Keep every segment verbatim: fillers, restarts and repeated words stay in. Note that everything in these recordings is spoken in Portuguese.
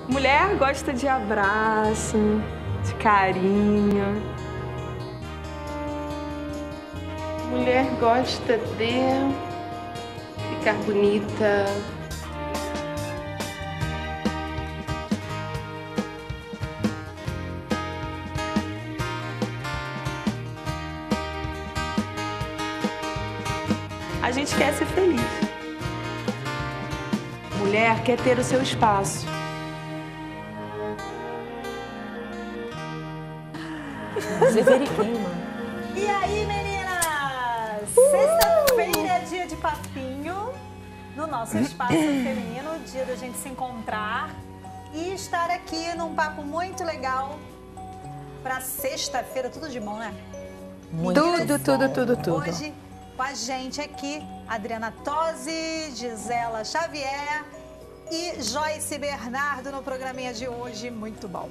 Mulher gosta de abraço, de carinho. Mulher gosta de ficar bonita. A gente quer ser feliz. Mulher quer ter o seu espaço. E aí, meninas? Sexta-feira é dia de papinho no nosso espaço feminino, dia da gente se encontrar e estar aqui num papo muito legal para sexta-feira. Tudo de bom, né? Muito Tudo, tudo, tudo, tudo. Hoje, com a gente aqui, Adriana Tosi, Gisela Xavier e Joyce Bernardo no programinha de hoje. Muito bom.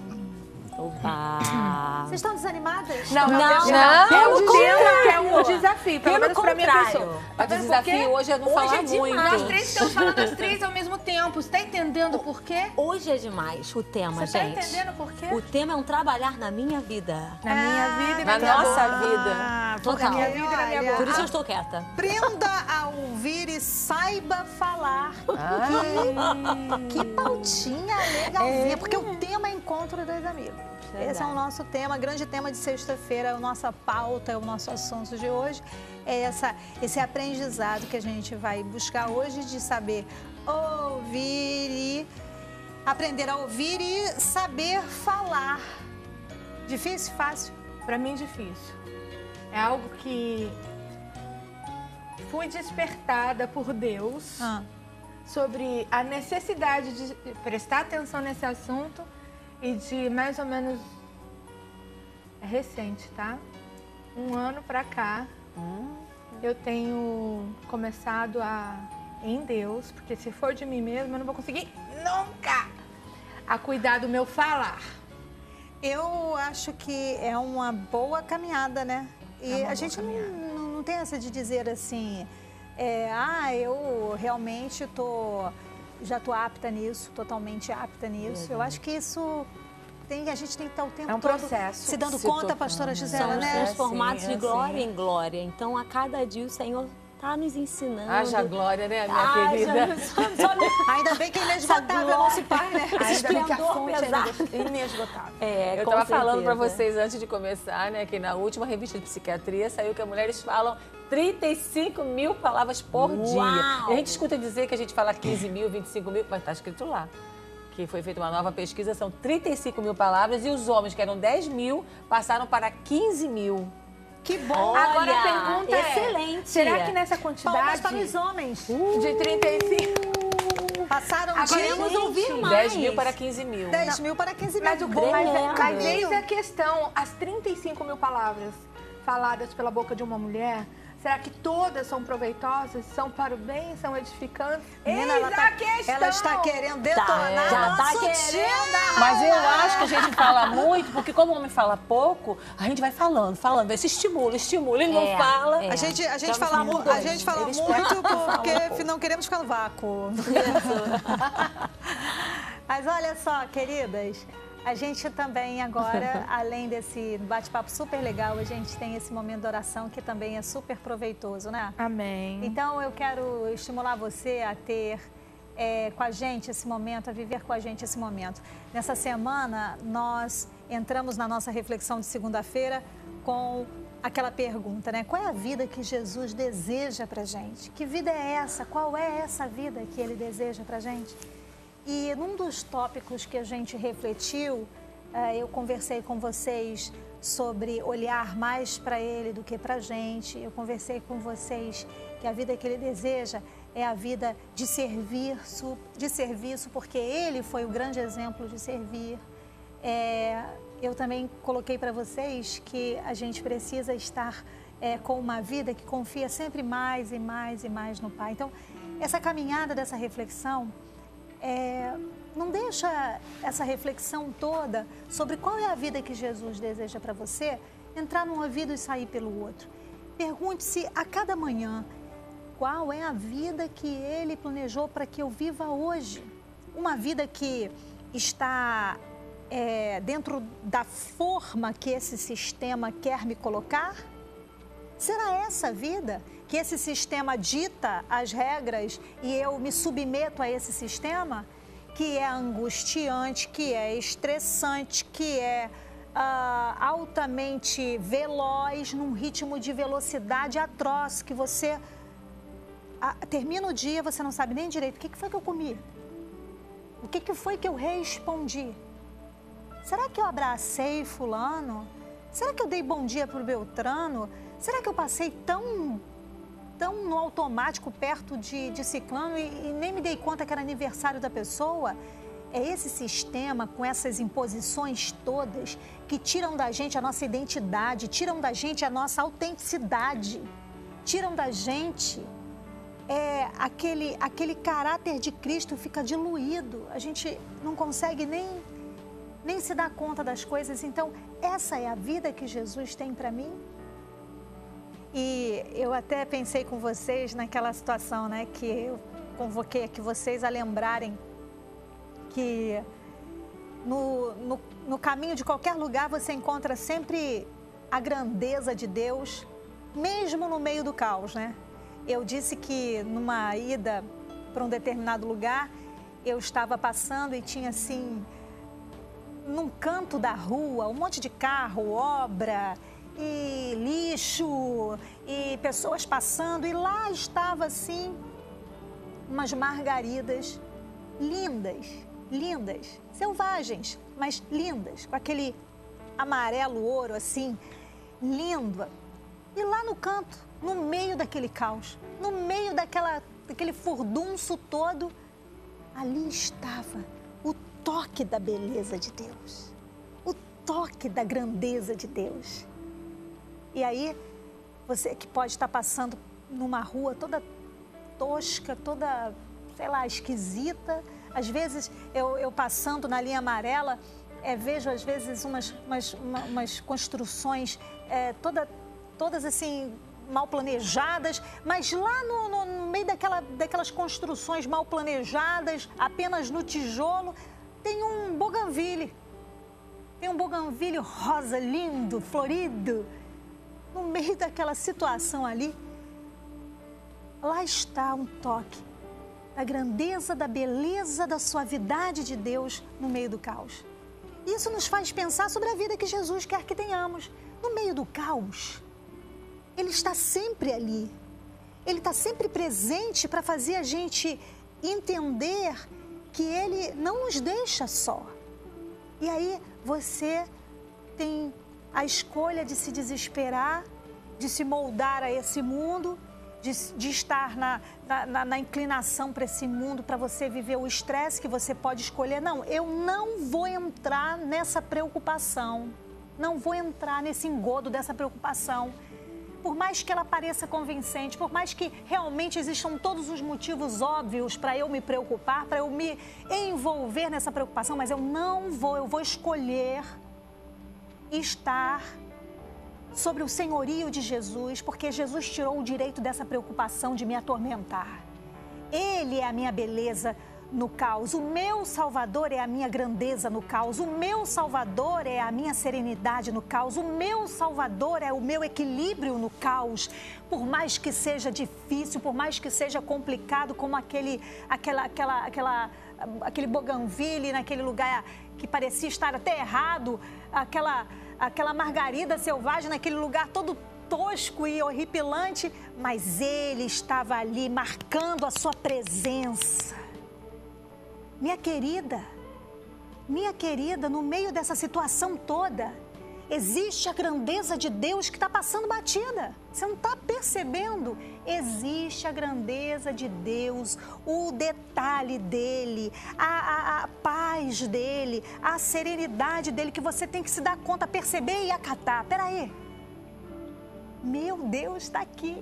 Opa! Vocês estão desanimadas? Não, Não, não, não, é um pelo tema, é um contrário. desafio, pelo Pelo menos pra minha contrário. pessoa. Tá O vendo desafio por quê? hoje é não Hoje falar é demais. muito. Nós três estamos falando as três ao mesmo tempo. Você tá entendendo por quê? Hoje é demais o tema, Você tá gente. entendendo por quê? O tema é um trabalhar na minha vida. Na minha vida e na tua nossa boca. vida. Ah, Total. porque, minha vida e na minha olha, boca. Por isso eu estou quieta. Aprenda a ouvir e saiba falar. Que, que pautinha legalzinha, porque o tema é encontro das amigas. Esse é o nosso tema, grande tema de sexta-feira, a nossa pauta, o nosso assunto de hoje. É essa, esse aprendizado que a gente vai buscar hoje de saber ouvir e aprender a ouvir e saber falar. Difícil, fácil? Pra mim, difícil. É algo que fui despertada por Deus Ah. sobre a necessidade de prestar atenção nesse assunto e de mais ou menos é recente, tá? Um ano pra cá, eu tenho começado a, em Deus, porque se for de mim mesma, eu não vou conseguir nunca a cuidar do meu falar. Eu acho que é uma boa caminhada, né? E É uma a boa gente não, caminhada. não, não tem essa de dizer assim, é, ah, eu realmente tô, já tô apta nisso, totalmente apta nisso. Eu acho que isso tem, a gente tem que estar o tempo É um todo processo. se dando Se conta, tocando. pastora Gisela, Somos né? transformados sim, de é glória assim. em glória. Então, a cada dia o Senhor está nos ensinando. Haja glória, né, minha Haja- querida? só- só- Ainda bem que é inesgotável é nosso pai, né? Ainda bem que a esplendor fonte é pesado. inesgotável. É, Eu com estava falando para certeza. vocês antes de começar, né, que na última revista de psiquiatria saiu que as mulheres falam trinta e cinco mil palavras por Uau! dia. E a gente escuta dizer que a gente fala quinze mil, vinte e cinco mil, mas está escrito lá. Que foi feita uma nova pesquisa, são trinta e cinco mil palavras e os homens, que eram dez mil, passaram para quinze mil. Que bom! Agora Olha, a pergunta é, excelente. será que nessa Palmas quantidade para os homens. de trinta e cinco... Passaram Agora de Queremos ouvir mais. dez mil para quinze mil. dez mil para quinze mil. Mas, o, Bom mas, é- mas caminho. eis a questão, as trinta e cinco mil palavras faladas pela boca de uma mulher, será que todas são proveitosas, são para o bem, são edificantes? Menina, Eis ela, a tá, questão! ela está querendo detonar já tá nosso querendo dia. Mas eu acho que a gente fala muito, porque como o homem fala pouco, a gente vai falando, falando, se estimula, estimula, ele É, não fala. é. A gente, a gente Estamos fala, falando mu- a dois. gente fala Eles muito porque pouco. não queremos ficar no vácuo. Mas olha só, queridas, a gente também agora, além desse bate-papo super legal, a gente tem esse momento de oração que também é super proveitoso, né? Amém. Então eu quero estimular você a ter é, com a gente esse momento, a viver com a gente esse momento. Nessa semana, nós entramos na nossa reflexão de segunda-feira com aquela pergunta, né? Qual é a vida que Jesus deseja pra gente? Que vida é essa? Qual é essa vida que Ele deseja pra gente? E num dos tópicos que a gente refletiu, eh, eu conversei com vocês sobre olhar mais para Ele do que para a gente. Eu conversei com vocês que a vida que Ele deseja é a vida de serviço, de serviço, porque Ele foi o grande exemplo de servir. É, eu também coloquei para vocês que a gente precisa estar é, com uma vida que confia sempre mais e mais e mais no Pai. Então, essa caminhada dessa reflexão, é, não deixa essa reflexão toda sobre qual é a vida que Jesus deseja para você entrar num ouvido e sair pelo outro. Pergunte-se a cada manhã, qual é a vida que Ele planejou para que eu viva hoje? Uma vida que está é, dentro da forma que esse sistema quer me colocar? Será essa a vida? Que esse sistema dita as regras e eu me submeto a esse sistema? Que é angustiante, que é estressante, que é uh, altamente veloz, num ritmo de velocidade atroz, que você uh, termina o dia, você não sabe nem direito o que, que foi que eu comi, o que, que foi que eu respondi. Será que eu abracei fulano? Será que eu dei bom dia para o Beltrano? Será que eu passei tão... tão no automático perto de, de ciclano e, e nem me dei conta que era aniversário da pessoa? É esse sistema com essas imposições todas que tiram da gente a nossa identidade, tiram da gente a nossa autenticidade, tiram da gente é, aquele, aquele caráter de Cristo fica diluído, a gente não consegue nem, nem se dar conta das coisas. Então, essa é a vida que Jesus tem para mim? E eu até pensei com vocês naquela situação, né, que eu convoquei aqui vocês a lembrarem que no, no, no caminho de qualquer lugar você encontra sempre a grandeza de Deus, mesmo no meio do caos, né? Eu disse que numa ida para um determinado lugar, eu estava passando e tinha assim, num canto da rua, um monte de carro, obra... e lixo, e pessoas passando, e lá estava assim, umas margaridas lindas, lindas, selvagens, mas lindas, com aquele amarelo ouro assim, lindo. E lá no canto, no meio daquele caos, no meio daquela, daquele furdunço todo, ali estava o toque da beleza de Deus, o toque da grandeza de Deus. E aí, você que pode estar passando numa rua toda tosca, toda, sei lá, esquisita. Às vezes, eu, eu passando na linha amarela, é, vejo às vezes umas, umas, uma, umas construções é, toda, todas assim, mal planejadas. Mas lá no, no, no meio daquela, daquelas construções mal planejadas, apenas no tijolo, tem um buganvílleo. Tem um buganvílleo rosa, lindo, florido. No meio daquela situação ali, lá está um toque da grandeza, da beleza, da suavidade de Deus no meio do caos. Isso nos faz pensar sobre a vida que Jesus quer que tenhamos. No meio do caos, Ele está sempre ali. Ele está sempre presente para fazer a gente entender que Ele não nos deixa só. E aí você tem a escolha de se desesperar, de se moldar a esse mundo, de, de estar na, na, na inclinação para esse mundo, para você viver o estresse que você pode escolher. Não, eu não vou entrar nessa preocupação, não vou entrar nesse engodo dessa preocupação. Por mais que ela pareça convincente, por mais que realmente existam todos os motivos óbvios para eu me preocupar, para eu me envolver nessa preocupação, mas eu não vou, eu vou escolher estar sobre o senhorio de Jesus, porque Jesus tirou o direito dessa preocupação de me atormentar. Ele é a minha beleza no caos, o meu Salvador é a minha grandeza no caos, o meu Salvador é a minha serenidade no caos, o meu Salvador é o meu equilíbrio no caos. Por mais que seja difícil, por mais que seja complicado, como aquele, aquela, aquela, aquela, aquele buganvílleo naquele lugar que parecia estar até errado, aquela, aquela margarida selvagem naquele lugar todo tosco e horripilante, mas Ele estava ali marcando a sua presença. Minha querida, minha querida, no meio dessa situação toda, existe a grandeza de Deus que está passando batida. Você não está percebendo? Existe a grandeza de Deus, o detalhe dele, a, a, a paz dele, a serenidade dele, que você tem que se dar conta, perceber e acatar. Peraí, meu Deus está aqui.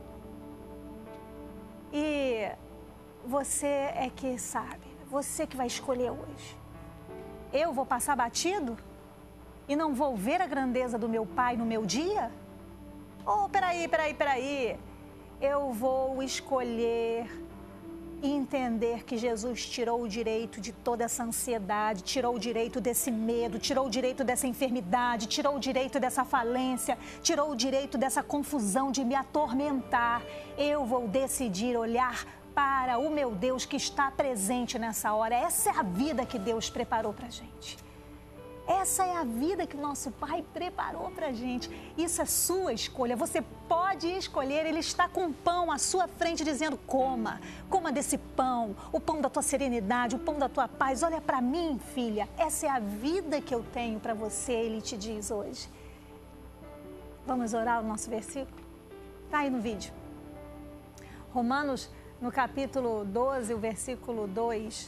E você é que sabe, você que vai escolher hoje. Eu vou passar batido? E não vou ver a grandeza do meu Pai no meu dia? Oh, peraí, peraí, peraí. Eu vou escolher e entender que Jesus tirou o direito de toda essa ansiedade, tirou o direito desse medo, tirou o direito dessa enfermidade, tirou o direito dessa falência, tirou o direito dessa confusão de me atormentar. Eu vou decidir olhar para o meu Deus que está presente nessa hora. Essa é a vida que Deus preparou para a gente. Essa é a vida que o nosso Pai preparou para a gente. Isso é sua escolha. Você pode escolher. Ele está com pão à sua frente dizendo, coma. Coma desse pão. O pão da tua serenidade, o pão da tua paz. Olha para mim, filha. Essa é a vida que eu tenho para você, Ele te diz hoje. Vamos orar o nosso versículo? Está aí no vídeo. Romanos, no capítulo doze, o versículo dois...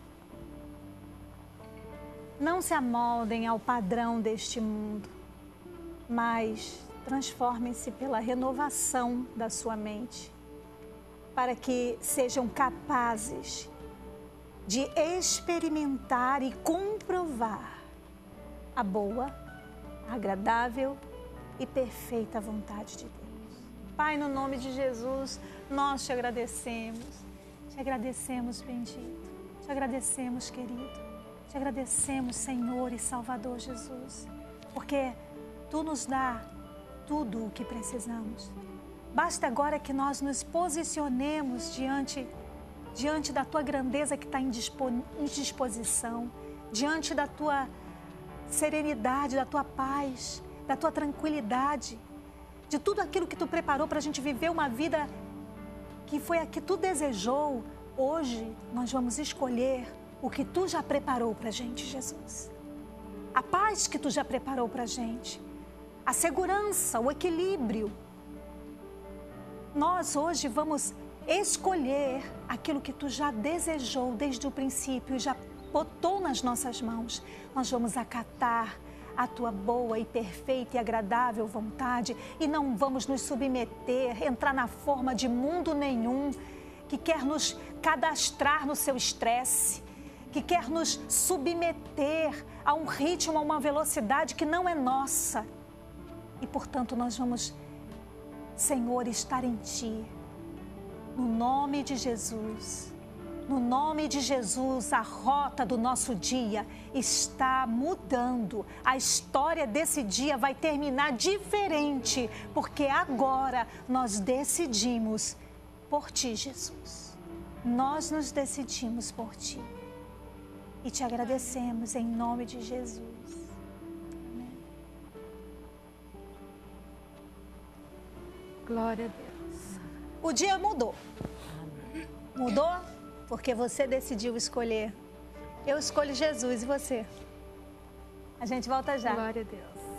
Não se amoldem ao padrão deste mundo, mas transformem-se pela renovação da sua mente, para que sejam capazes de experimentar e comprovar a boa, agradável e perfeita vontade de Deus. Pai, no nome de Jesus, nós te agradecemos, te agradecemos, bendito, te agradecemos, querido. Te agradecemos, Senhor e Salvador Jesus, porque Tu nos dá tudo o que precisamos. Basta agora que nós nos posicionemos diante, diante da Tua grandeza que está em disposição, diante da Tua serenidade, da Tua paz, da Tua tranquilidade, de tudo aquilo que Tu preparou para a gente viver uma vida que foi a que Tu desejou. Hoje nós vamos escolher o que Tu já preparou para a gente, Jesus. A paz que Tu já preparou para a gente. A segurança, o equilíbrio. Nós hoje vamos escolher aquilo que Tu já desejou desde o princípio e já botou nas nossas mãos. Nós vamos acatar a Tua boa e perfeita e agradável vontade e não vamos nos submeter, entrar na forma de mundo nenhum que quer nos cadastrar no seu estresse, que quer nos submeter a um ritmo, a uma velocidade que não é nossa. E, portanto, nós vamos, Senhor, estar em Ti. No nome de Jesus, no nome de Jesus, a rota do nosso dia está mudando. A história desse dia vai terminar diferente, porque agora nós decidimos por Ti, Jesus. Nós nos decidimos por Ti. E te agradecemos em nome de Jesus. Amém. Glória a Deus. O dia mudou. Mudou porque você decidiu escolher. Eu escolho Jesus e você. A gente volta já. Glória a Deus.